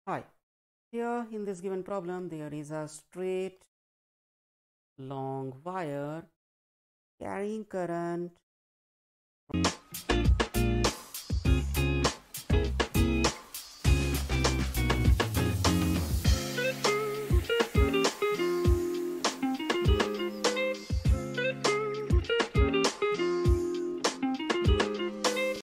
Hi, here in this given problem there is a straight long wire carrying current